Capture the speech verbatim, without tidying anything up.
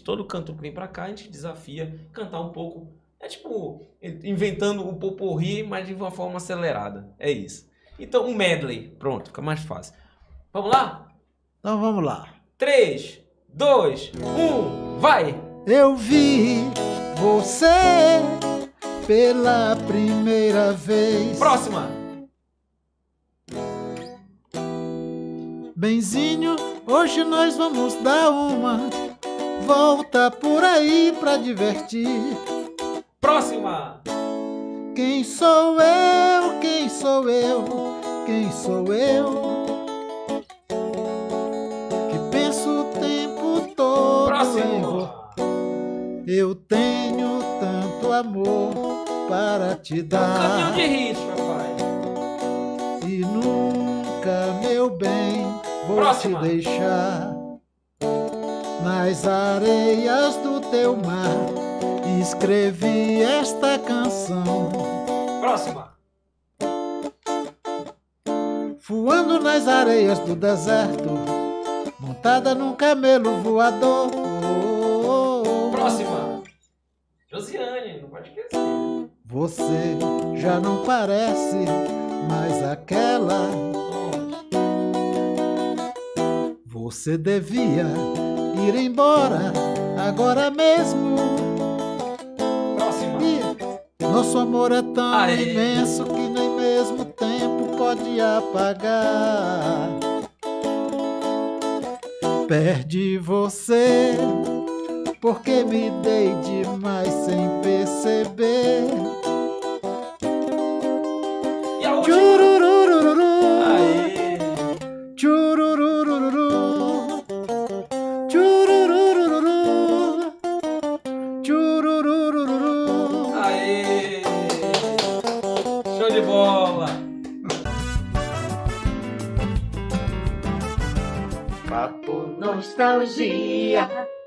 todo canto que vem pra cá, a gente desafia cantar um pouco. É tipo, inventando o poporri, mas de uma forma acelerada. É isso. Então, um medley. Pronto, fica mais fácil. Vamos lá? Então vamos lá. três, dois, um, vai! Eu vi você pela primeira vez. Próxima! Benzinho, hoje nós vamos dar uma volta por aí pra divertir. Próxima! Quem sou eu? Quem sou eu? Quem sou eu? Que penso o tempo todo em Próximo! você. Eu tenho tanto amor para te Um caminhão de dar. hits, papai. E nunca, meu bem, vou Próxima. te deixar. Nas areias do teu mar escrevi esta canção. Próxima! Voando nas areias do deserto, montada num camelo voador. Próxima! Josiane, não pode esquecer. Você já não parece mais aquela. Você devia ir embora agora mesmo. Próxima! E nosso amor é tão Aê. imenso que nem mesmo o tempo pode apagar. Perdi você porque me dei demais sem perceber. E a última! Tchururururu, Aê! tchururururu, tchururururu, tchururururu. Aê! Show de bola! Papo Nostalgia.